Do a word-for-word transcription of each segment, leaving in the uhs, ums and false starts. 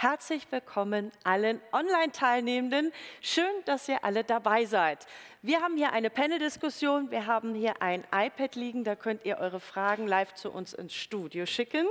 Herzlich willkommen allen Online-Teilnehmenden. Schön, dass ihr alle dabei seid. Wir haben hier eine Panel-Diskussion. Wir haben hier ein iPad liegen, da könnt ihr eure Fragen live zu uns ins Studio schicken.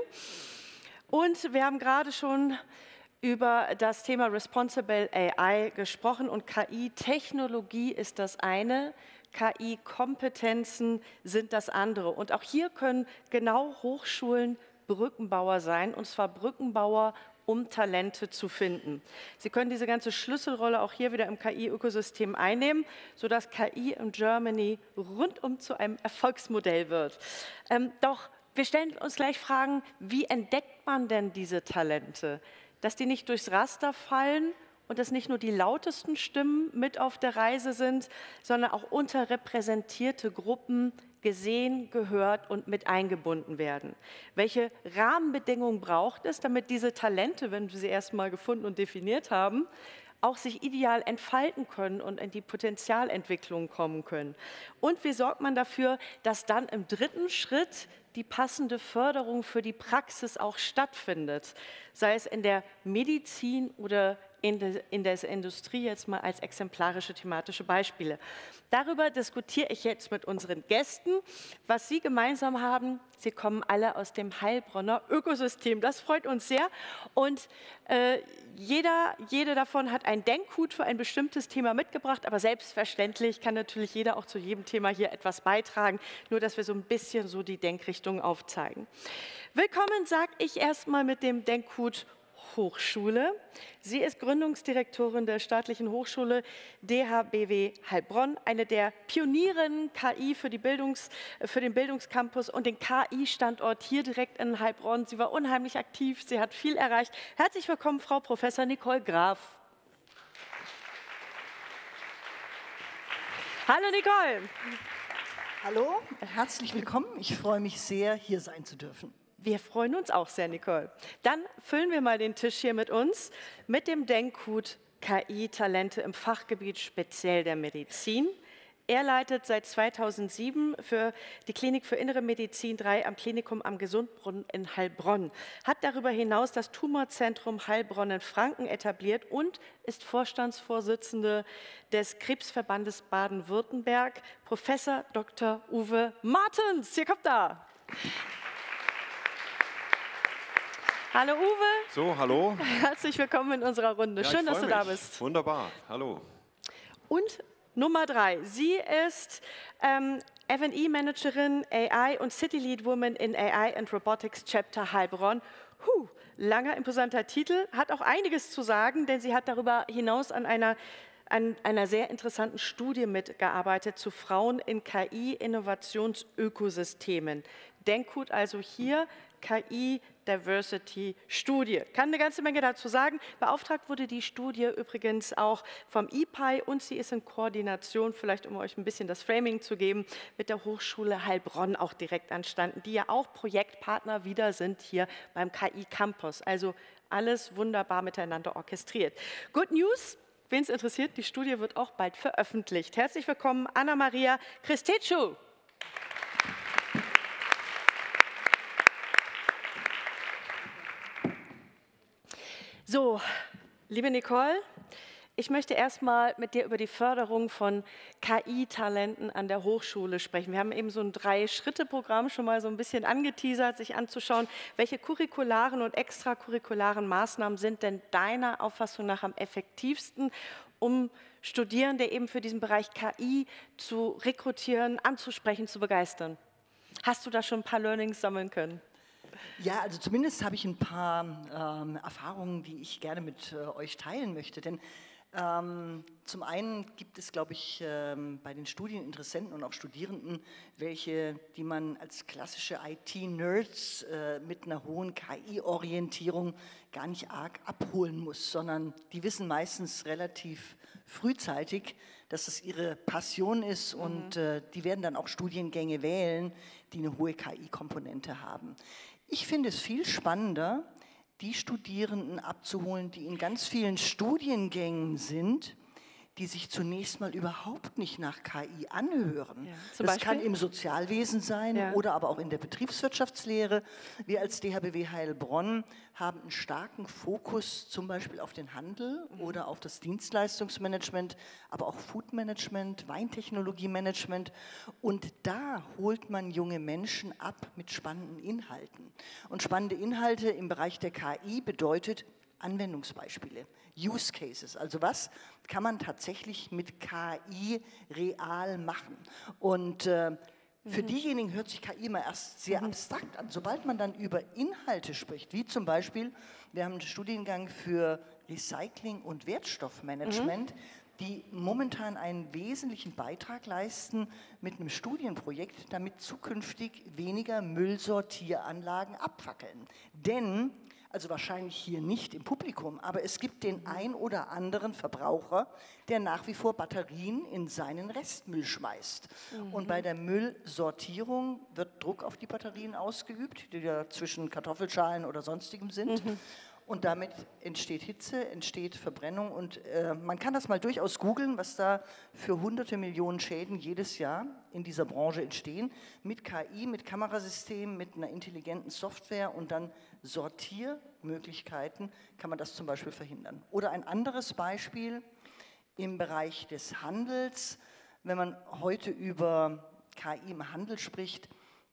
Und wir haben gerade schon über das Thema Responsible A I gesprochen und K I-Technologie ist das eine, K I-Kompetenzen sind das andere. Und auch hier können genau Hochschulen Brückenbauer sein, und zwar Brückenbauer, um Talente zu finden. Sie können diese ganze Schlüsselrolle auch hier wieder im K I-Ökosystem einnehmen, sodass K I in Germany rundum zu einem Erfolgsmodell wird. Ähm, doch wir stellen uns gleich Fragen, wie entdeckt man denn diese Talente? Dass die nicht durchs Raster fallen und dass nicht nur die lautesten Stimmen mit auf der Reise sind, sondern auch unterrepräsentierte Gruppen gesehen, gehört und mit eingebunden werden. Welche Rahmenbedingungen braucht es, damit diese Talente, wenn wir sie erstmal gefunden und definiert haben, auch sich ideal entfalten können und in die Potenzialentwicklung kommen können? Und wie sorgt man dafür, dass dann im dritten Schritt die passende Förderung für die Praxis auch stattfindet, sei es in der Medizin oder in der, in der Industrie, jetzt mal als exemplarische thematische Beispiele. Darüber diskutiere ich jetzt mit unseren Gästen. Was sie gemeinsam haben, sie kommen alle aus dem Heilbronner Ökosystem. Das freut uns sehr. Und äh, jeder, jede davon hat einen Denkhut für ein bestimmtes Thema mitgebracht, aber selbstverständlich kann natürlich jeder auch zu jedem Thema hier etwas beitragen, nur dass wir so ein bisschen so die Denkrichtung aufzeigen. Willkommen, sage ich erstmal mit dem Denkhut Hochschule. Sie ist Gründungsdirektorin der staatlichen Hochschule D H B W Heilbronn, eine der Pionierinnen K I für, die Bildungs-, für den Bildungscampus und den K I-Standort hier direkt in Heilbronn. Sie war unheimlich aktiv, sie hat viel erreicht. Herzlich willkommen, Frau Professor Nicole Graf. Hallo Nicole. Hallo, herzlich willkommen. Ich freue mich sehr, hier sein zu dürfen. Wir freuen uns auch sehr, Nicole. Dann füllen wir mal den Tisch hier mit uns, mit dem Denkhut K I-Talente im Fachgebiet speziell der Medizin. Er leitet seit zweitausendsieben für die Klinik für Innere Medizin drei am Klinikum am Gesundbrunnen in Heilbronn, hat darüber hinaus das Tumorzentrum Heilbronn in Franken etabliert und ist Vorstandsvorsitzende des Krebsverbandes Baden-Württemberg, Professor Doktor Uwe Martens. Hier kommt er. Hallo Uwe. So, hallo. Herzlich willkommen in unserer Runde. Ja, Schön, dass du mich. da bist. Wunderbar, hallo. Und Nummer drei. Sie ist ähm, F und E-Managerin A I und City Lead Woman in A I and Robotics Chapter Heilbronn. Huh, langer, imposanter Titel, hat auch einiges zu sagen, denn sie hat darüber hinaus an einer, an einer sehr interessanten Studie mitgearbeitet zu Frauen in K I-Innovationsökosystemen. Denkhut also hier, K I-Diversity-Studie. Kann eine ganze Menge dazu sagen. Beauftragt wurde die Studie übrigens auch vom I P A I und sie ist in Koordination, vielleicht um euch ein bisschen das Framing zu geben, mit der Hochschule Heilbronn auch direkt entstanden, die ja auch Projektpartner wieder sind hier beim K I-Campus. Also alles wunderbar miteinander orchestriert. Good News. Wen es interessiert, die Studie wird auch bald veröffentlicht. Herzlich willkommen, Anna-Maria Christetschu. So, liebe Nicole, ich möchte erstmal mit dir über die Förderung von K I-Talenten an der Hochschule sprechen. Wir haben eben so ein Drei-Schritte-Programm schon mal so ein bisschen angeteasert, sich anzuschauen, welche curricularen und extracurricularen Maßnahmen sind denn deiner Auffassung nach am effektivsten, um Studierende eben für diesen Bereich K I zu rekrutieren, anzusprechen, zu begeistern. Hast du da schon ein paar Learnings sammeln können? Ja, also zumindest habe ich ein paar ähm, Erfahrungen, die ich gerne mit äh, euch teilen möchte. Denn ähm, zum einen gibt es, glaube ich, ähm, bei den Studieninteressenten und auch Studierenden welche, die man als klassische I T-Nerds äh, mit einer hohen K I-Orientierung gar nicht arg abholen muss, sondern die wissen meistens relativ frühzeitig, dass es ihre Passion ist mhm. und äh, die werden dann auch Studiengänge wählen, die eine hohe K I-Komponente haben. Ich finde es viel spannender, die Studierenden abzuholen, die in ganz vielen Studiengängen sind, die sich zunächst mal überhaupt nicht nach K I anhören. Ja, zum das Beispiel? kann im Sozialwesen sein Ja. oder aber auch in der Betriebswirtschaftslehre. Wir als D H B W Heilbronn haben einen starken Fokus zum Beispiel auf den Handel mhm. oder auf das Dienstleistungsmanagement, aber auch Foodmanagement, Weintechnologiemanagement. Und da holt man junge Menschen ab mit spannenden Inhalten. Und spannende Inhalte im Bereich der K I bedeutet Anwendungsbeispiele, Use Cases. Also was kann man tatsächlich mit K I real machen? Und äh, für mhm. diejenigen hört sich K I immer erst sehr mhm. abstrakt an. Sobald man dann über Inhalte spricht, wie zum Beispiel, wir haben einen Studiengang für Recycling und Wertstoffmanagement, mhm. die momentan einen wesentlichen Beitrag leisten mit einem Studienprojekt, damit zukünftig weniger Müllsortieranlagen abfackeln. Denn also wahrscheinlich hier nicht im Publikum, aber es gibt den ein oder anderen Verbraucher, der nach wie vor Batterien in seinen Restmüll schmeißt. Mhm. Und bei der Müllsortierung wird Druck auf die Batterien ausgeübt, die ja zwischen Kartoffelschalen oder sonstigem sind. Mhm. Und damit entsteht Hitze, entsteht Verbrennung und äh, man kann das mal durchaus googeln, was da für hunderte Millionen Schäden jedes Jahr in dieser Branche entstehen. Mit K I, mit Kamerasystemen, mit einer intelligenten Software und dann Sortiermöglichkeiten kann man das zum Beispiel verhindern. Oder ein anderes Beispiel im Bereich des Handels, wenn man heute über K I im Handel spricht,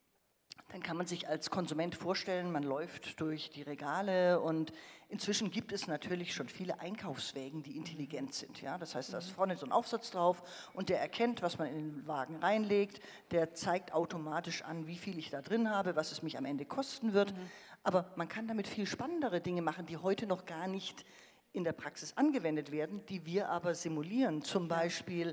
dann kann man sich als Konsument vorstellen, man läuft durch die Regale und inzwischen gibt es natürlich schon viele Einkaufswägen, die intelligent sind. Ja? Das heißt, da ist vorne so ein Aufsatz drauf und der erkennt, was man in den Wagen reinlegt, der zeigt automatisch an, wie viel ich da drin habe, was es mich am Ende kosten wird. Mhm. Aber man kann damit viel spannendere Dinge machen, die heute noch gar nicht in der Praxis angewendet werden, die wir aber simulieren. Zum Beispiel,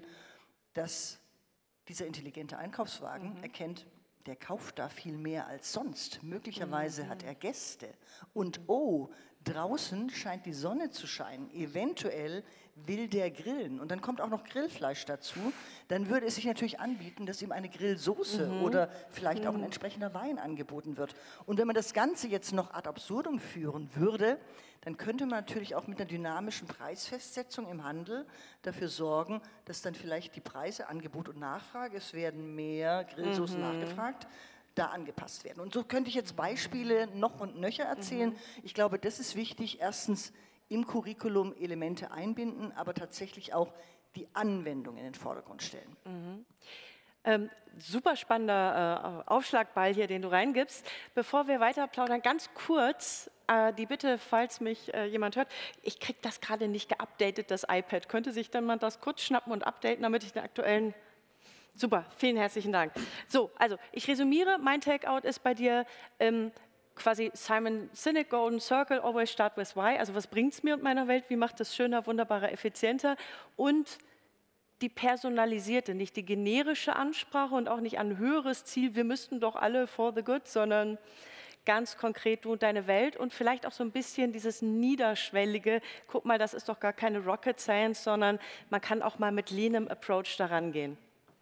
dass dieser intelligente Einkaufswagen mhm. erkennt, der kauft da viel mehr als sonst. Möglicherweise mhm. hat er Gäste. Und oh, draußen scheint die Sonne zu scheinen. Eventuell will der grillen. Und dann kommt auch noch Grillfleisch dazu. Dann würde es sich natürlich anbieten, dass ihm eine Grillsoße mhm. oder vielleicht mhm. auch ein entsprechender Wein angeboten wird. Und wenn man das Ganze jetzt noch ad absurdum führen würde, dann könnte man natürlich auch mit einer dynamischen Preisfestsetzung im Handel dafür sorgen, dass dann vielleicht die Preise, Angebot und Nachfrage, es werden mehr Grillsoßen mhm. nachgefragt, da angepasst werden. Und so könnte ich jetzt Beispiele noch und nöcher erzählen. Mhm. Ich glaube, das ist wichtig. Erstens im Curriculum Elemente einbinden, aber tatsächlich auch die Anwendung in den Vordergrund stellen. Mhm. Ähm, super spannender äh, Aufschlagball hier, den du reingibst. Bevor wir weiter plaudern, ganz kurz äh, die Bitte, falls mich äh, jemand hört, ich kriege das gerade nicht geupdatet, das iPad. Könnte sich dann mal das kurz schnappen und updaten, damit ich den aktuellen... Super, vielen herzlichen Dank. So, also ich resümiere, mein Takeout ist bei dir ähm, quasi Simon Sinek, Golden Circle, always start with why. Also was bringt es mir und meiner Welt, wie macht es schöner, wunderbarer, effizienter und die personalisierte, nicht die generische Ansprache und auch nicht ein höheres Ziel, wir müssten doch alle for the good, sondern ganz konkret du und deine Welt und vielleicht auch so ein bisschen dieses niederschwellige, guck mal, das ist doch gar keine Rocket Science, sondern man kann auch mal mit leanem Approach daran gehen.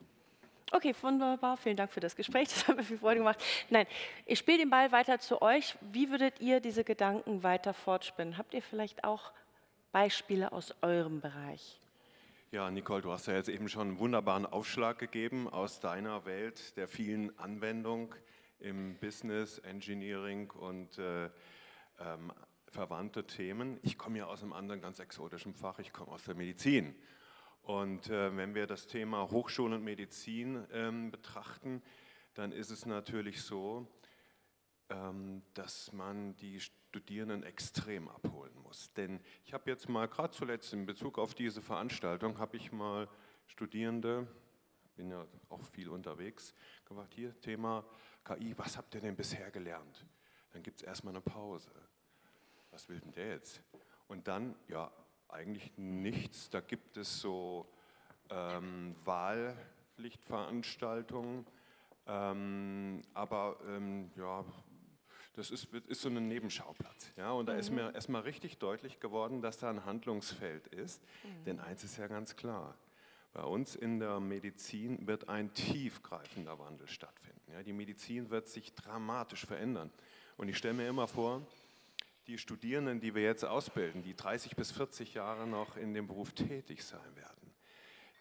Okay, wunderbar, vielen Dank für das Gespräch, das hat mir viel Freude gemacht. Nein, ich spiele den Ball weiter zu euch. Wie würdet ihr diese Gedanken weiter fortspinnen? Habt ihr vielleicht auch Beispiele aus eurem Bereich? Ja, Nicole, du hast ja jetzt eben schon einen wunderbaren Aufschlag gegeben aus deiner Welt der vielen Anwendung im Business, Engineering und äh, ähm, verwandte Themen. Ich komme ja aus einem anderen ganz exotischen Fach, ich komme aus der Medizin. Und äh, wenn wir das Thema Hochschule und Medizin ähm, betrachten, dann ist es natürlich so, ähm, dass man die Studierenden extrem abholen muss. Denn ich habe jetzt mal, gerade zuletzt in Bezug auf diese Veranstaltung, habe ich mal Studierende, bin ja auch viel unterwegs, gefragt, hier Thema K I, was habt ihr denn bisher gelernt? Dann gibt es erstmal eine Pause. Was will denn der jetzt? Und dann, ja, eigentlich nichts. Da gibt es so ähm, Wahlpflichtveranstaltungen, ähm, aber ähm, ja, das ist, ist so ein Nebenschauplatz. Ja? Und da mhm. ist mir erstmal richtig deutlich geworden, dass da ein Handlungsfeld ist. Mhm. Denn eins ist ja ganz klar, bei uns in der Medizin wird ein tiefgreifender Wandel stattfinden. Ja? Die Medizin wird sich dramatisch verändern. Und ich stelle mir immer vor, die Studierenden, die wir jetzt ausbilden, die dreißig bis vierzig Jahre noch in dem Beruf tätig sein werden,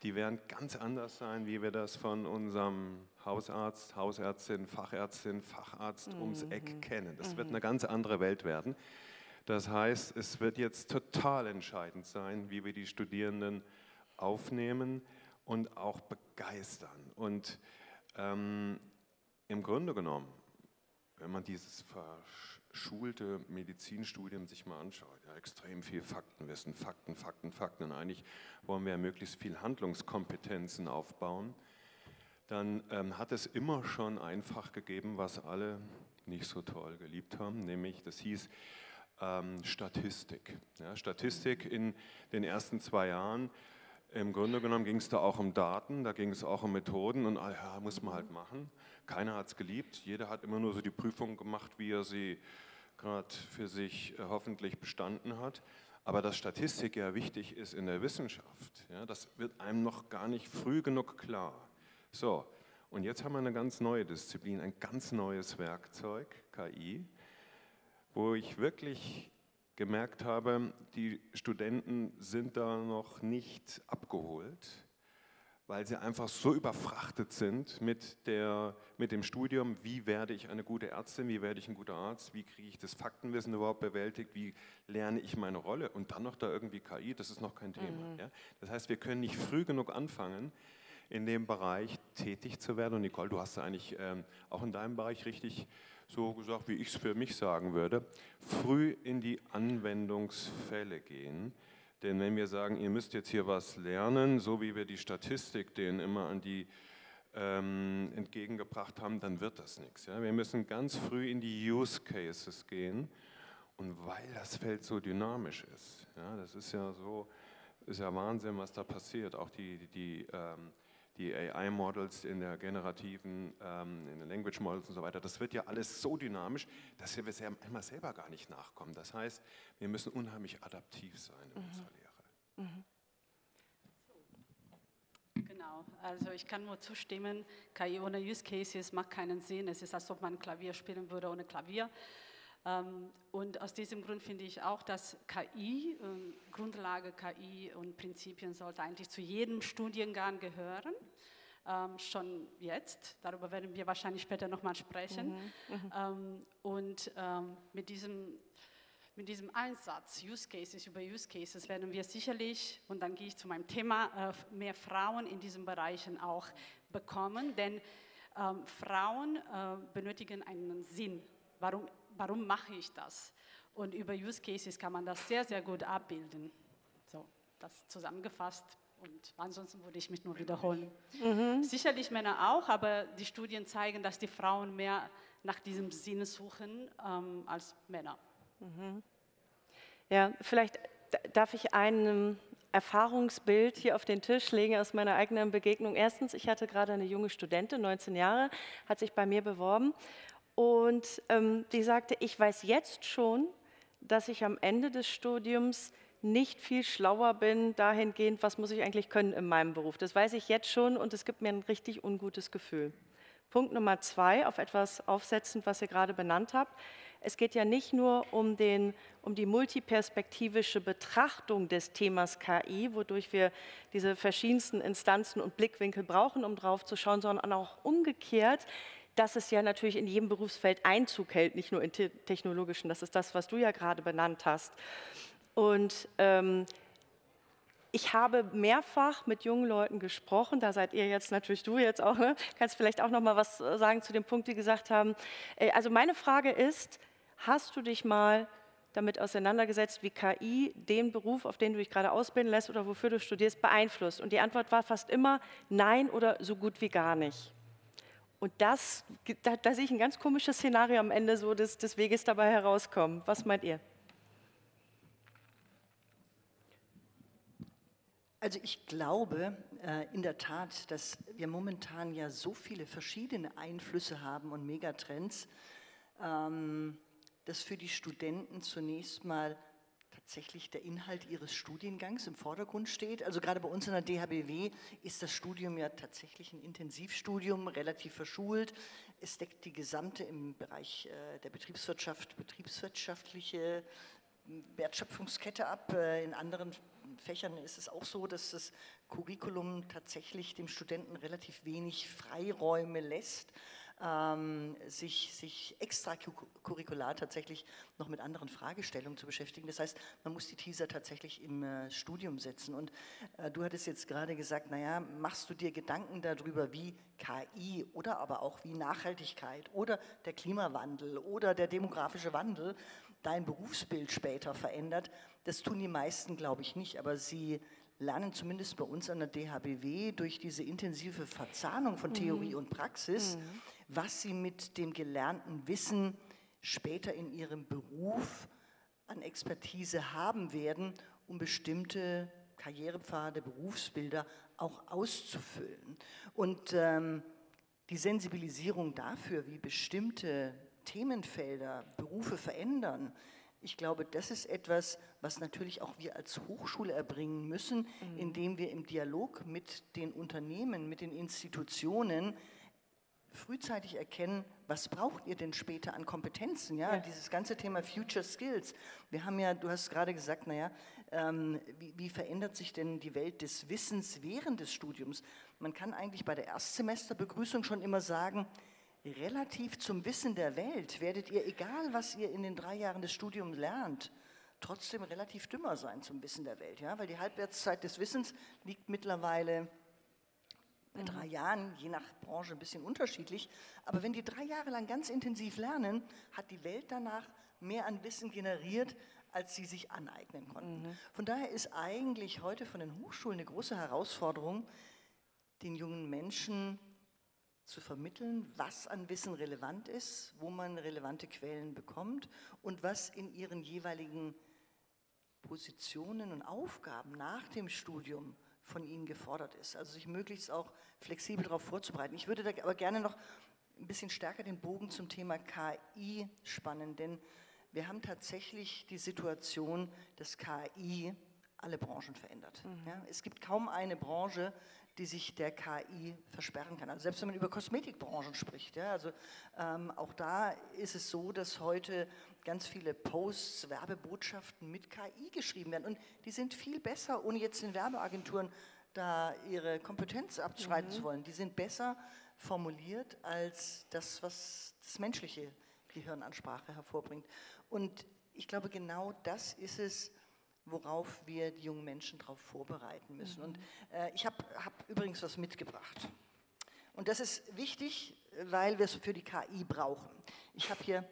die werden ganz anders sein, wie wir das von unserem Hausarzt, Hausärztin, Fachärztin, Facharzt mhm. ums Eck kennen. Das mhm. wird eine ganz andere Welt werden. Das heißt, es wird jetzt total entscheidend sein, wie wir die Studierenden aufnehmen und auch begeistern. Und ähm, im Grunde genommen, wenn man dieses verschulte Medizinstudium sich mal anschaut, ja, extrem viel Faktenwissen, Fakten, Fakten, Fakten, und eigentlich wollen wir ja möglichst viel Handlungskompetenzen aufbauen, dann ähm, hat es immer schon ein Fach gegeben, was alle nicht so toll geliebt haben, nämlich das hieß ähm, Statistik. Ja, Statistik in den ersten zwei Jahren. Im Grunde genommen ging es da auch um Daten, da ging es auch um Methoden und ah, ja, muss man halt machen. Keiner hat es geliebt, jeder hat immer nur so die Prüfung gemacht, wie er sie gerade für sich äh, hoffentlich bestanden hat. Aber dass Statistik ja wichtig ist in der Wissenschaft, ja, das wird einem noch gar nicht früh genug klar. So, und jetzt haben wir eine ganz neue Disziplin, ein ganz neues Werkzeug, K I, wo ich wirklich gemerkt habe, die Studenten sind da noch nicht abgeholt, weil sie einfach so überfrachtet sind mit, der, mit dem Studium, wie werde ich eine gute Ärztin, wie werde ich ein guter Arzt, wie kriege ich das Faktenwissen überhaupt bewältigt, wie lerne ich meine Rolle und dann noch da irgendwie K I, das ist noch kein Thema. Mhm. Ja? Das heißt, wir können nicht früh genug anfangen, in dem Bereich tätig zu werden. Und Nicole, du hast ja eigentlich ähm, auch in deinem Bereich richtig so gesagt, wie ich es für mich sagen würde, früh in die Anwendungsfälle gehen. Denn wenn wir sagen, ihr müsst jetzt hier was lernen, so wie wir die Statistik denen immer an die ähm, entgegengebracht haben, dann wird das nichts. Ja? Wir müssen ganz früh in die Use Cases gehen. Und weil das Feld so dynamisch ist, ja, das ist ja so, ist ja Wahnsinn, was da passiert. Auch die, die, die ähm, die A I-Models in der generativen, ähm, in den Language-Models und so weiter, das wird ja alles so dynamisch, dass wir ja manchmal selber gar nicht nachkommen. Das heißt, wir müssen unheimlich adaptiv sein in mhm. unserer Lehre. Mhm. Genau, also ich kann nur zustimmen, K I ohne Use Cases macht keinen Sinn. Es ist, als ob man Klavier spielen würde ohne Klavier. Und aus diesem Grund finde ich auch, dass K I, Grundlage K I und Prinzipien sollte eigentlich zu jedem Studiengang gehören, ähm, schon jetzt. Darüber werden wir wahrscheinlich später nochmal sprechen. Mhm, ähm, und ähm, mit, diesem, mit diesem Einsatz, Use Cases über Use Cases, werden wir sicherlich, und dann gehe ich zu meinem Thema, äh, mehr Frauen in diesen Bereichen auch bekommen, denn ähm, Frauen äh, benötigen einen Sinn. Warum Warum mache ich das? Und über Use Cases kann man das sehr, sehr gut abbilden. So, das zusammengefasst und ansonsten würde ich mich nur wiederholen. Mhm. Sicherlich Männer auch, aber die Studien zeigen, dass die Frauen mehr nach diesem Sinn suchen ähm, als Männer. Mhm. Ja, vielleicht darf ich ein Erfahrungsbild hier auf den Tisch legen aus meiner eigenen Begegnung. Erstens, ich hatte gerade eine junge Studentin, neunzehn Jahre, hat sich bei mir beworben. Und ähm, die sagte, ich weiß jetzt schon, dass ich am Ende des Studiums nicht viel schlauer bin dahingehend, was muss ich eigentlich können in meinem Beruf. Das weiß ich jetzt schon und es gibt mir ein richtig ungutes Gefühl. Punkt Nummer zwei, auf etwas aufsetzend, was ihr gerade benannt habt. Es geht ja nicht nur um, den, um die multiperspektivische Betrachtung des Themas K I, wodurch wir diese verschiedensten Instanzen und Blickwinkel brauchen, um drauf zu schauen, sondern auch umgekehrt, dass es ja natürlich in jedem Berufsfeld Einzug hält, nicht nur in te technologischen. Das ist das, was du ja gerade benannt hast. Und ähm, ich habe mehrfach mit jungen Leuten gesprochen, da seid ihr jetzt natürlich du jetzt auch, ne? Kannst vielleicht auch noch mal was sagen zu dem Punkt, die gesagt haben. Äh, also meine Frage ist, hast du dich mal damit auseinandergesetzt, wie K I den Beruf, auf den du dich gerade ausbilden lässt oder wofür du studierst, beeinflusst? Und die Antwort war fast immer nein oder so gut wie gar nicht. Und das, da, da sehe ich ein ganz komisches Szenario am Ende so des, des Weges dabei herauskommen. Was meint ihr? Also ich glaube äh, in der Tat, dass wir momentan ja so viele verschiedene Einflüsse haben und Megatrends, ähm, dass für die Studenten zunächst mal tatsächlich der Inhalt ihres Studiengangs im Vordergrund steht. Also gerade bei uns in der D H B W ist das Studium ja tatsächlich ein Intensivstudium, relativ verschult. Es deckt die gesamte im Bereich äh, der Betriebswirtschaft, betriebswirtschaftliche Wertschöpfungskette ab. Äh, in anderen Fächern ist es auch so, dass das Curriculum tatsächlich dem Studenten relativ wenig Freiräume lässt, ähm, sich, sich extracurricular tatsächlich noch mit anderen Fragestellungen zu beschäftigen. Das heißt, man muss die Teaser tatsächlich im äh, Studium setzen. Und äh, du hattest jetzt gerade gesagt, naja, machst du dir Gedanken darüber, wie K I oder aber auch wie Nachhaltigkeit oder der Klimawandel oder der demografische Wandel dein Berufsbild später verändert? Das tun die meisten, glaube ich, nicht, aber sie lernen zumindest bei uns an der D H B W durch diese intensive Verzahnung von Theorie mhm. und Praxis, mhm. was sie mit dem gelernten Wissen später in ihrem Beruf an Expertise haben werden, um bestimmte Karrierepfade, Berufsbilder auch auszufüllen. Und ähm, die Sensibilisierung dafür, wie bestimmte Themenfelder, Berufe verändern, ich glaube, das ist etwas, was natürlich auch wir als Hochschule erbringen müssen, mhm. indem wir im Dialog mit den Unternehmen, mit den Institutionen frühzeitig erkennen, was braucht ihr denn später an Kompetenzen? Ja? Ja. Dieses ganze Thema Future Skills. Wir haben ja, du hast gerade gesagt, naja, ähm, wie, wie verändert sich denn die Welt des Wissens während des Studiums? Man kann eigentlich bei der Erstsemesterbegrüßung schon immer sagen, relativ zum Wissen der Welt werdet ihr, egal was ihr in den drei Jahren des Studiums lernt, trotzdem relativ dümmer sein zum Wissen der Welt. Ja? Weil die Halbwertszeit des Wissens liegt mittlerweile bei drei Jahren, je nach Branche ein bisschen unterschiedlich. Aber wenn die drei Jahre lang ganz intensiv lernen, hat die Welt danach mehr an Wissen generiert, als sie sich aneignen konnten. Mhm. Von daher ist eigentlich heute von den Hochschulen eine große Herausforderung, den jungen Menschen zu vermitteln, was an Wissen relevant ist, wo man relevante Quellen bekommt und was in ihren jeweiligen Positionen und Aufgaben nach dem Studium von ihnen gefordert ist. Also sich möglichst auch flexibel darauf vorzubereiten. Ich würde da aber gerne noch ein bisschen stärker den Bogen zum Thema K I spannen, denn wir haben tatsächlich die Situation, dass K I alle Branchen verändert. Mhm. Ja, es gibt kaum eine Branche, die sich der K I versperren kann. Also selbst wenn man über Kosmetikbranchen spricht, ja, also ähm, auch da ist es so, dass heute ganz viele Posts, Werbebotschaften mit K I geschrieben werden und die sind viel besser, ohne jetzt in Werbeagenturen da ihre Kompetenz abstreiten mhm. zu wollen. Die sind besser formuliert als das, was das menschliche Gehirn an Sprache hervorbringt. Und ich glaube, genau das ist es, worauf wir die jungen Menschen darauf vorbereiten müssen. Mhm. Und äh, ich habe hab übrigens was mitgebracht. Und das ist wichtig, weil wir es für die K I brauchen. Ich habe hier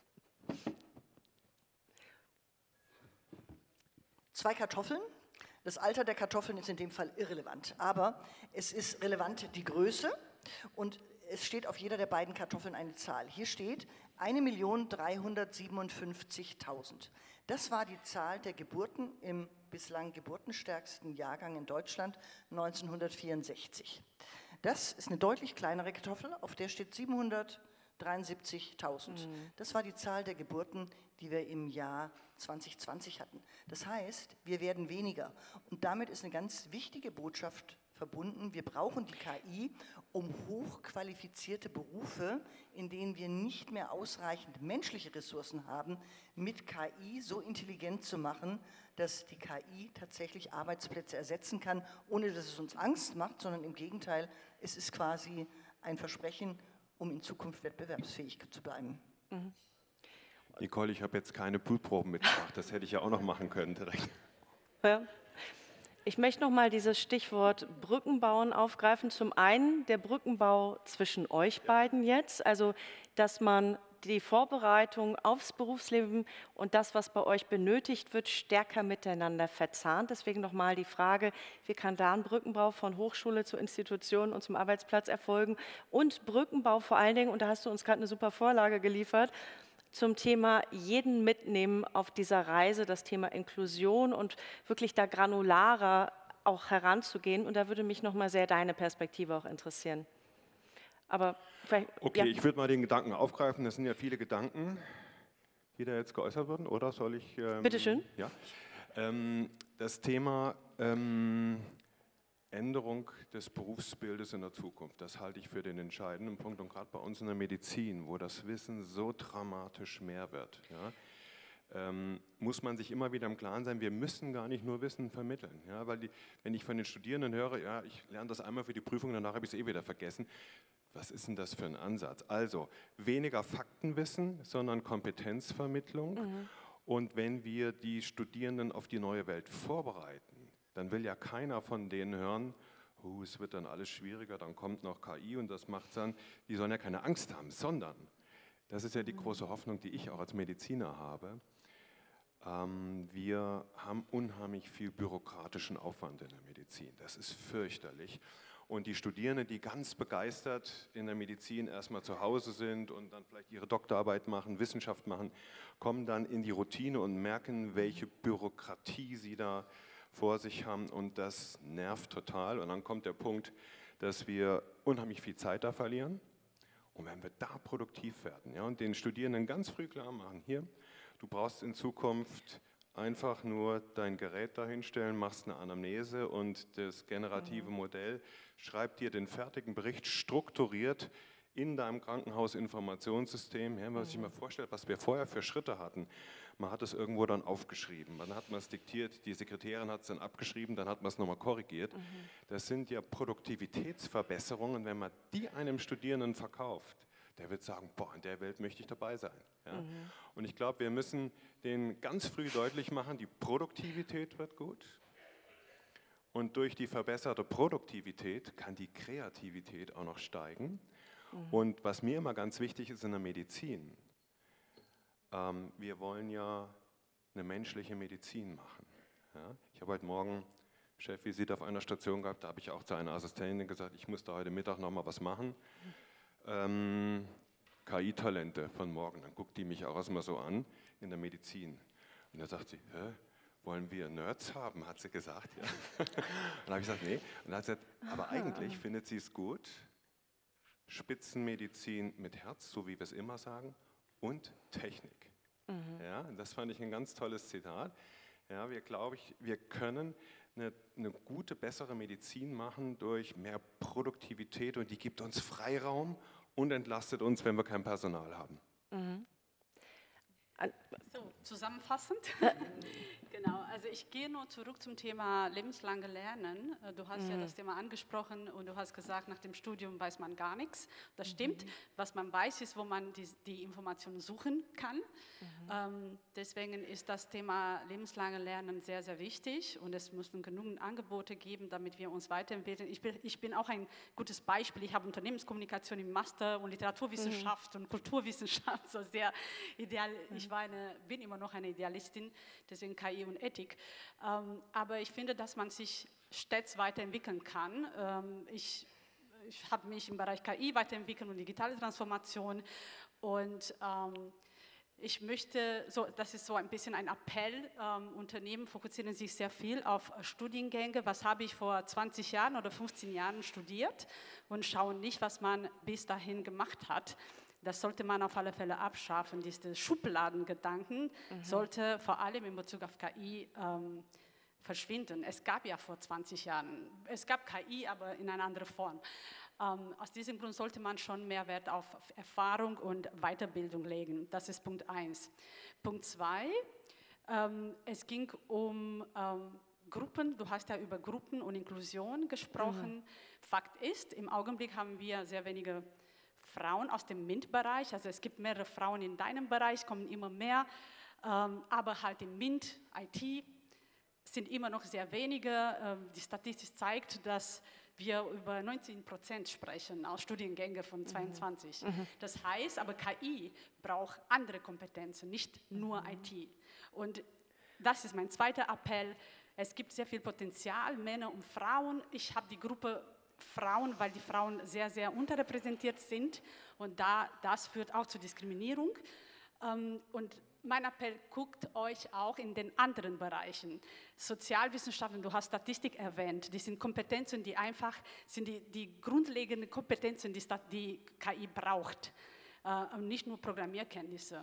zwei Kartoffeln. Das Alter der Kartoffeln ist in dem Fall irrelevant, aber es ist relevant die Größe und es steht auf jeder der beiden Kartoffeln eine Zahl. Hier steht eine Million dreihundertsiebenundfünfzigtausend. Das war die Zahl der Geburten im bislang geburtenstärksten Jahrgang in Deutschland neunzehnhundertvierundsechzig. Das ist eine deutlich kleinere Kartoffel, auf der steht siebenhundertdreiundsiebzigtausend. Mhm. Das war die Zahl der Geburten, die wir im Jahr zwanzig zwanzig hatten. Das heißt, wir werden weniger. Und damit ist eine ganz wichtige Botschaft verbunden. Wir brauchen die K I, um hochqualifizierte Berufe, in denen wir nicht mehr ausreichend menschliche Ressourcen haben, mit K I so intelligent zu machen, dass die K I tatsächlich Arbeitsplätze ersetzen kann, ohne dass es uns Angst macht, sondern im Gegenteil, es ist quasi ein Versprechen, um in Zukunft wettbewerbsfähig zu bleiben. Mhm. Nicole, ich habe jetzt keine Blutproben mitgebracht, das hätte ich ja auch noch machen können direkt. Ja. Ich möchte noch mal dieses Stichwort Brückenbauen aufgreifen. Zum einen der Brückenbau zwischen euch beiden jetzt, also dass man die Vorbereitung aufs Berufsleben und das, was bei euch benötigt wird, stärker miteinander verzahnt. Deswegen noch mal die Frage, wie kann da ein Brückenbau von Hochschule zu Institution und zum Arbeitsplatz erfolgen? Und Brückenbau vor allen Dingen, und da hast du uns gerade eine super Vorlage geliefert, zum Thema jeden mitnehmen auf dieser Reise, das Thema Inklusion und wirklich da granularer auch heranzugehen. Und da würde mich noch mal sehr deine Perspektive auch interessieren. Aber okay, ja. Ich würde mal den Gedanken aufgreifen. Das sind ja viele Gedanken, die da jetzt geäußert wurden, oder soll ich? Ähm, Bitte schön. Ja. Ähm, das Thema ähm, Änderung des Berufsbildes in der Zukunft, das halte ich für den entscheidenden Punkt und gerade bei uns in der Medizin, wo das Wissen so dramatisch mehr wird. Ja, ähm, muss man sich immer wieder im Klaren sein, wir müssen gar nicht nur Wissen vermitteln. Ja, weil die, wenn ich von den Studierenden höre, ja, ich lerne das einmal für die Prüfung, danach habe ich es eh wieder vergessen. Was ist denn das für ein Ansatz? Also weniger Faktenwissen, sondern Kompetenzvermittlung. Mhm. Und wenn wir die Studierenden auf die neue Welt vorbereiten, dann will ja keiner von denen hören, oh, es wird dann alles schwieriger, dann kommt noch K I und das macht dann, die sollen ja keine Angst haben, sondern, das ist ja die große Hoffnung, die ich auch als Mediziner habe, ähm, wir haben unheimlich viel bürokratischen Aufwand in der Medizin. Das ist fürchterlich. Und die Studierenden, die ganz begeistert in der Medizin erstmal zu Hause sind und dann vielleicht ihre Doktorarbeit machen, Wissenschaft machen, kommen dann in die Routine und merken, welche Bürokratie sie da vor sich haben, und das nervt total. Und dann kommt der Punkt, dass wir unheimlich viel Zeit da verlieren. Und wenn wir da produktiv werden, ja, und den Studierenden ganz früh klar machen, hier, du brauchst in Zukunft einfach nur dein Gerät dahinstellen, machst eine Anamnese und das generative Modell schreibt dir den fertigen Bericht strukturiert in deinem Krankenhausinformationssystem. Ja, wenn man sich mal vorstellt, was wir vorher für Schritte hatten. Man hat es irgendwo dann aufgeschrieben, dann hat man es diktiert, die Sekretärin hat es dann abgeschrieben, dann hat man es nochmal korrigiert. Mhm. Das sind ja Produktivitätsverbesserungen, wenn man die einem Studierenden verkauft. Der wird sagen, boah, in der Welt möchte ich dabei sein. Ja? Mhm. Und ich glaube, wir müssen denen ganz früh deutlich machen, die Produktivität wird gut. Und durch die verbesserte Produktivität kann die Kreativität auch noch steigen. Mhm. Und was mir immer ganz wichtig ist in der Medizin, ähm, wir wollen ja eine menschliche Medizin machen. Ja? Ich habe heute Morgen Chefvisite auf einer Station gehabt, da habe ich auch zu einer Assistentin gesagt, ich muss da heute Mittag noch mal was machen. Mhm. Ähm, K I-Talente von morgen. Dann guckt die mich auch erstmal so an in der Medizin. Und dann sagt sie, hä, wollen wir Nerds haben, hat sie gesagt. Ja. Dann habe ich gesagt, nee. Und dann hat sie gesagt, aber eigentlich findet sie es gut, Spitzenmedizin mit Herz, so wie wir es immer sagen, und Technik. Mhm. Ja, und das fand ich ein ganz tolles Zitat. Ja, wir glaube ich, wir können eine, eine gute, bessere Medizin machen durch mehr Produktivität, und die gibt uns Freiraum und entlastet uns, wenn wir kein Personal haben. Mhm. So, zusammenfassend. Genau, also ich gehe nur zurück zum Thema lebenslange Lernen. Du hast mhm. ja das Thema angesprochen und du hast gesagt, nach dem Studium weiß man gar nichts. Das stimmt. Mhm. Was man weiß, ist, wo man die, die Informationen suchen kann. Mhm. Ähm, deswegen ist das Thema lebenslange Lernen sehr, sehr wichtig, und es müssen genügend Angebote geben, damit wir uns weiterentwickeln. Ich bin, ich bin auch ein gutes Beispiel. Ich habe Unternehmenskommunikation im Master und Literaturwissenschaft mhm. und Kulturwissenschaft, so sehr ideal. Mhm. Ich war eine, bin immer noch eine Idealistin, deswegen K I und Ethik. Ähm, aber ich finde, dass man sich stets weiterentwickeln kann. Ähm, ich ich habe mich im Bereich K I weiterentwickelt und digitale Transformation, und ähm, ich möchte, so, das ist so ein bisschen ein Appell, ähm, Unternehmen fokussieren sich sehr viel auf Studiengänge, was habe ich vor zwanzig Jahren oder fünfzehn Jahren studiert, und schauen nicht, was man bis dahin gemacht hat. Das sollte man auf alle Fälle abschaffen. Diese Schubladengedanken mhm. sollte vor allem in Bezug auf K I ähm, verschwinden. Es gab ja vor zwanzig Jahren, es gab K I, aber in einer anderen Form. Ähm, aus diesem Grund sollte man schon mehr Wert auf Erfahrung und Weiterbildung legen. Das ist Punkt eins. Punkt zwei, ähm, es ging um ähm, Gruppen, du hast ja über Gruppen und Inklusion gesprochen. Mhm. Fakt ist, im Augenblick haben wir sehr wenige Frauen aus dem MINT-Bereich, also es gibt mehrere Frauen in deinem Bereich, kommen immer mehr, ähm, aber halt im MINT, I T, sind immer noch sehr wenige. Ähm, die Statistik zeigt, dass wir über neunzehn Prozent sprechen aus Studiengängen von zweiundzwanzig. Mhm. Das heißt, aber K I braucht andere Kompetenzen, nicht nur mhm. I T. Und das ist mein zweiter Appell. Es gibt sehr viel Potenzial, Männer und Frauen. Ich habe die Gruppe Frauen, weil die Frauen sehr, sehr unterrepräsentiert sind, und da, das führt auch zur Diskriminierung. Ähm, und mein Appell, guckt euch auch in den anderen Bereichen. Sozialwissenschaften, du hast Statistik erwähnt, die sind Kompetenzen, die einfach sind die, die grundlegenden Kompetenzen, die, die K I braucht, äh, und nicht nur Programmierkenntnisse.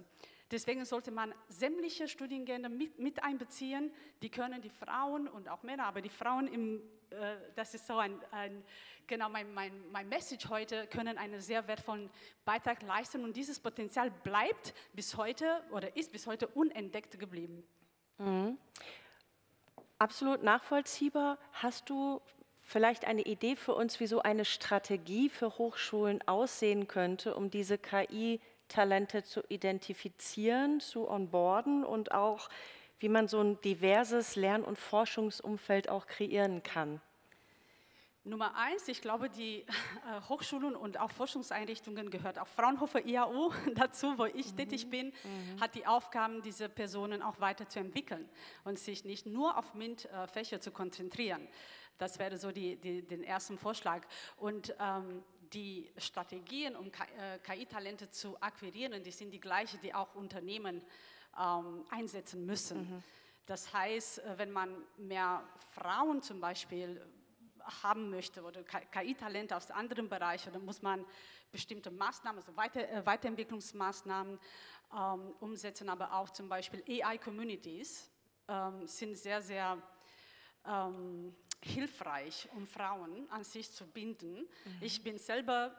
Deswegen sollte man sämtliche Studiengänge mit, mit einbeziehen. Die können die Frauen und auch Männer, aber die Frauen, im, äh, das ist so ein, ein genau mein, mein, mein Message heute, können einen sehr wertvollen Beitrag leisten. Und dieses Potenzial bleibt bis heute oder ist bis heute unentdeckt geblieben. Mhm. Absolut nachvollziehbar. Hast du vielleicht eine Idee für uns, wie so eine Strategie für Hochschulen aussehen könnte, um diese K I-Talente zu identifizieren, zu onboarden und auch, wie man so ein diverses Lern- und Forschungsumfeld auch kreieren kann? Nummer eins, ich glaube, die äh, Hochschulen und auch Forschungseinrichtungen gehört auch Fraunhofer I A U dazu, wo ich mhm. tätig bin, mhm. hat die Aufgaben, diese Personen auch weiterzuentwickeln und sich nicht nur auf MINT-Fächer zu konzentrieren. Das wäre so die, die, den ersten Vorschlag. Und ähm, die Strategien, um K I-Talente zu akquirieren, die sind die gleichen, die auch Unternehmen ähm, einsetzen müssen. Mhm. Das heißt, wenn man mehr Frauen zum Beispiel haben möchte oder K I-Talente aus anderen Bereichen, dann muss man bestimmte Maßnahmen, also Weiter, äh, Weiterentwicklungsmaßnahmen ähm, umsetzen, aber auch zum Beispiel A I-Communities ähm, sind sehr, sehr ähm, hilfreich, um Frauen an sich zu binden. Mhm. Ich bin selber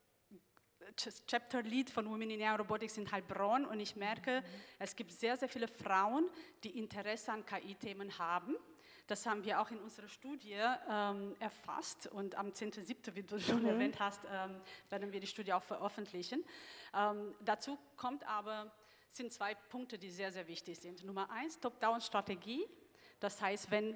Chapter Lead von Women in A I Robotics in Heilbronn und ich merke, mhm. es gibt sehr, sehr viele Frauen, die Interesse an K I-Themen haben. Das haben wir auch in unserer Studie ähm, erfasst und am zehnten siebten, wie du schon mhm. erwähnt hast, ähm, werden wir die Studie auch veröffentlichen. Ähm, dazu kommt aber, sind zwei Punkte, die sehr, sehr wichtig sind. Nummer eins, Top-Down-Strategie. Das heißt, wenn,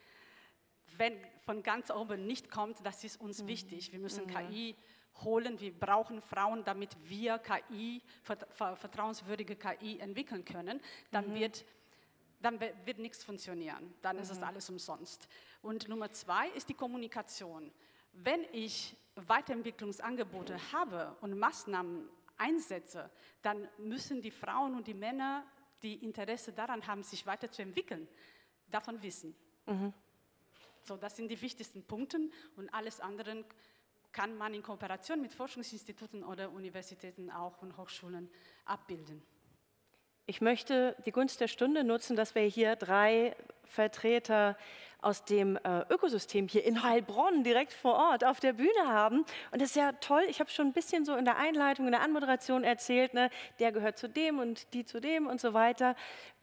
wenn von ganz oben nicht kommt, das ist uns mhm. wichtig. Wir müssen mhm. K I holen, wir brauchen Frauen, damit wir K I, vertrauenswürdige K I entwickeln können. Dann mhm. wird dann wird nichts funktionieren, dann mhm. ist es alles umsonst. Und Nummer zwei ist die Kommunikation. Wenn ich Weiterentwicklungsangebote habe und Maßnahmen einsetze, dann müssen die Frauen und die Männer, die Interesse daran haben, sich weiterzuentwickeln, davon wissen. Mhm. So, das sind die wichtigsten Punkte und alles andere kann man in Kooperation mit Forschungsinstituten oder Universitäten auch und Hochschulen abbilden. Ich möchte die Gunst der Stunde nutzen, dass wir hier drei Vertreter aus dem äh, Ökosystem hier in Heilbronn direkt vor Ort auf der Bühne haben. Und das ist ja toll, ich habe schon ein bisschen so in der Einleitung, in der Anmoderation erzählt, ne, der gehört zu dem und die zu dem und so weiter.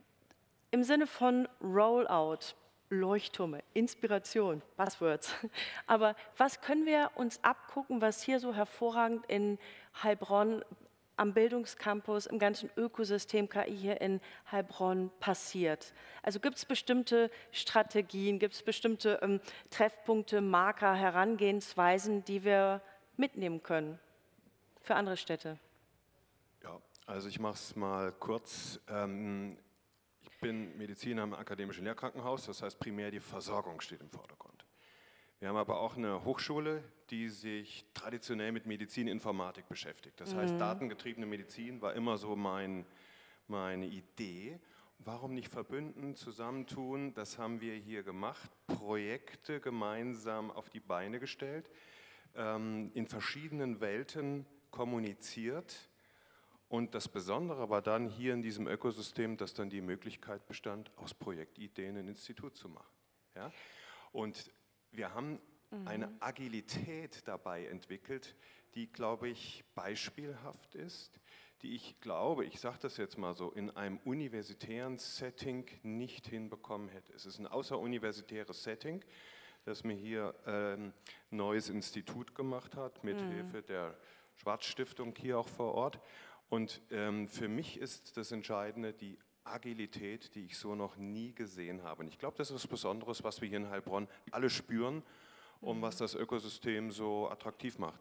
Im Sinne von Rollout, Leuchtturme, Inspiration, Buzzwords. Aber was können wir uns abgucken, was hier so hervorragend in Heilbronn am Bildungscampus, im ganzen Ökosystem K I hier in Heilbronn passiert? Also gibt es bestimmte Strategien, gibt es bestimmte ähm, Treffpunkte, Marker, Herangehensweisen, die wir mitnehmen können für andere Städte? Ja, also ich mache es mal kurz. Ähm, ich bin Mediziner im akademischen Lehrkrankenhaus, das heißt primär die Versorgung steht im Vordergrund. Wir haben aber auch eine Hochschule, die sich traditionell mit Medizininformatik beschäftigt. Das heißt, mhm. datengetriebene Medizin war immer so mein, meine Idee. Warum nicht verbünden, zusammentun? Das haben wir hier gemacht, Projekte gemeinsam auf die Beine gestellt, ähm, in verschiedenen Welten kommuniziert. Und das Besondere war dann hier in diesem Ökosystem, dass dann die Möglichkeit bestand, aus Projektideen ein Institut zu machen. Ja? Und wir haben mhm. eine Agilität dabei entwickelt, die, glaube ich, beispielhaft ist, die ich glaube, ich sage das jetzt mal so, in einem universitären Setting nicht hinbekommen hätte. Es ist ein außeruniversitäres Setting, das mir hier ein ähm, neues Institut gemacht hat, mit mhm. Hilfe der Schwarz-Stiftung hier auch vor Ort. Und ähm, für mich ist das Entscheidende die Agilität, die ich so noch nie gesehen habe. Und ich glaube, das ist was Besonderes, was wir hier in Heilbronn alle spüren und was das Ökosystem so attraktiv macht.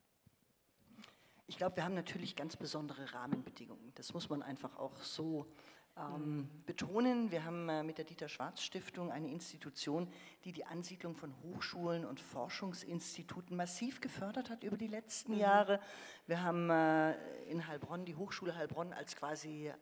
Ich glaube, wir haben natürlich ganz besondere Rahmenbedingungen. Das muss man einfach auch so ähm, mhm. betonen. Wir haben äh, mit der Dieter-Schwarz-Stiftung eine Institution, die die Ansiedlung von Hochschulen und Forschungsinstituten massiv gefördert hat über die letzten mhm. Jahre. Wir haben äh, in Heilbronn die Hochschule Heilbronn als quasi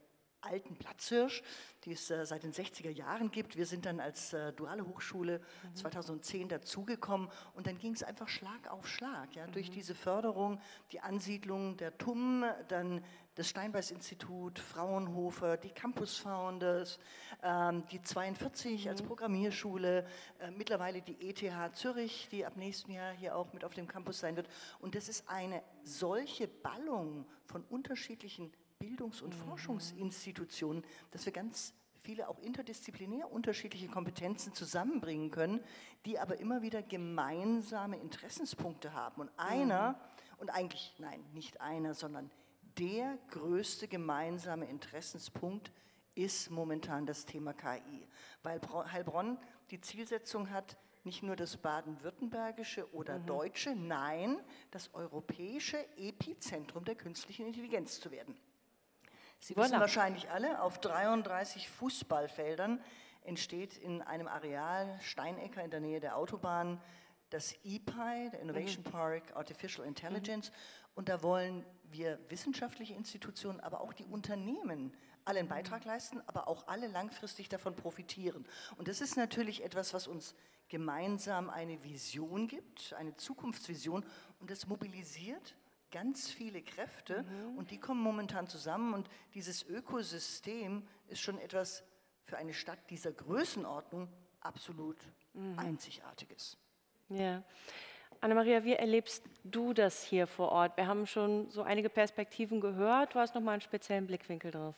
alten Platzhirsch, die es äh, seit den sechziger Jahren gibt. Wir sind dann als äh, duale Hochschule mhm. zweitausendzehn dazugekommen und dann ging es einfach Schlag auf Schlag. Ja, mhm. Durch diese Förderung, die Ansiedlung der T U M, dann das Steinbeis-Institut, Fraunhofer, die Campus Founders, ähm, die zweiundvierzig mhm. als Programmierschule, äh, mittlerweile die E T H Zürich, die ab nächstem Jahr hier auch mit auf dem Campus sein wird. Und das ist eine solche Ballung von unterschiedlichen Bildungs- und mhm. Forschungsinstitutionen, dass wir ganz viele auch interdisziplinär unterschiedliche Kompetenzen zusammenbringen können, die aber immer wieder gemeinsame Interessenspunkte haben. Und einer, mhm. und eigentlich, nein, nicht einer, sondern der größte gemeinsame Interessenspunkt ist momentan das Thema K I, weil Heilbronn die Zielsetzung hat, nicht nur das baden-württembergische oder mhm. deutsche, nein, das europäische Epizentrum der künstlichen Intelligenz zu werden. Sie wissen wahrscheinlich alle, auf dreiunddreißig Fußballfeldern entsteht in einem Areal Steinecker in der Nähe der Autobahn das I P I, der Innovation mhm. Park Artificial Intelligence. Mhm. Und da wollen wir wissenschaftliche Institutionen, aber auch die Unternehmen alle einen Beitrag leisten, aber auch alle langfristig davon profitieren. Und das ist natürlich etwas, was uns gemeinsam eine Vision gibt, eine Zukunftsvision, und das mobilisiert ganz viele Kräfte mhm. und die kommen momentan zusammen und dieses Ökosystem ist schon etwas für eine Stadt dieser Größenordnung absolut mhm. Einzigartiges. Ja. Anna-Maria, wie erlebst du das hier vor Ort? Wir haben schon so einige Perspektiven gehört. Du hast noch mal einen speziellen Blickwinkel drauf.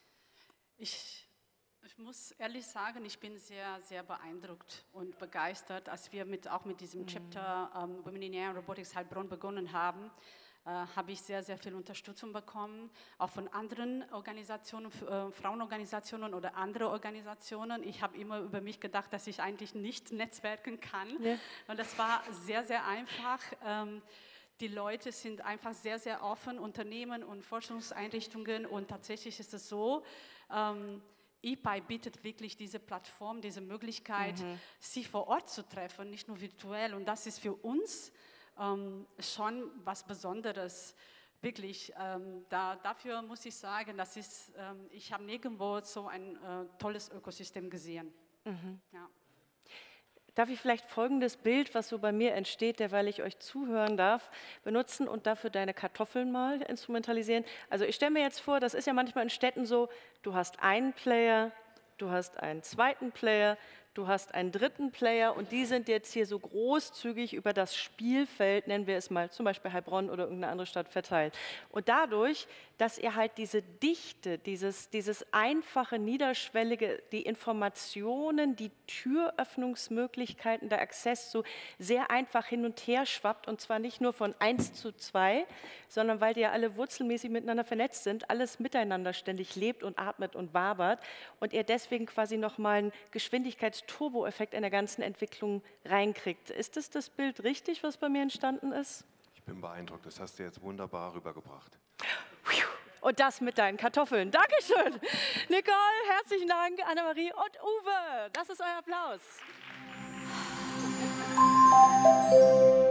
Ich, ich muss ehrlich sagen, ich bin sehr, sehr beeindruckt und begeistert, als wir mit, auch mit diesem mhm. Chapter ähm, Women in A I and Robotics Heilbronn begonnen haben. Äh, habe ich sehr, sehr viel Unterstützung bekommen, auch von anderen Organisationen, äh, Frauenorganisationen oder andere Organisationen. Ich habe immer über mich gedacht, dass ich eigentlich nicht netzwerken kann. Ja. Und das war sehr, sehr einfach. Ähm, die Leute sind einfach sehr, sehr offen, Unternehmen und Forschungseinrichtungen. Und tatsächlich ist es so, ähm, I P I bietet wirklich diese Plattform, diese Möglichkeit, mhm. sich vor Ort zu treffen, nicht nur virtuell. Und das ist für uns Ähm, schon was Besonderes, wirklich. Ähm, da, dafür muss ich sagen, das ist, ähm, ich habe nirgendwo so ein äh, tolles Ökosystem gesehen. Mhm. Ja. Darf ich vielleicht folgendes Bild, was so bei mir entsteht, derweil ich euch zuhören darf, benutzen und dafür deine Kartoffeln mal instrumentalisieren? Also ich stelle mir jetzt vor, das ist ja manchmal in Städten so, du hast einen Player, du hast einen zweiten Player, du hast einen dritten Player und die sind jetzt hier so großzügig über das Spielfeld, nennen wir es mal, zum Beispiel Heilbronn oder irgendeine andere Stadt verteilt. Und dadurch, dass ihr halt diese Dichte, dieses, dieses einfache, niederschwellige, die Informationen, die Türöffnungsmöglichkeiten, der Access so sehr einfach hin und her schwappt und zwar nicht nur von eins zu zwei, sondern weil die ja alle wurzelmäßig miteinander vernetzt sind, alles miteinander ständig lebt und atmet und wabert und ihr deswegen quasi nochmal einen Geschwindigkeits-Turbo-Effekt in der ganzen Entwicklung reinkriegt. Ist das das Bild richtig, was bei mir entstanden ist? Ich bin beeindruckt, das hast du jetzt wunderbar rübergebracht. Und das mit deinen Kartoffeln. Dankeschön. Nicole, herzlichen Dank, Anna-Marie und Uwe. Das ist euer Applaus.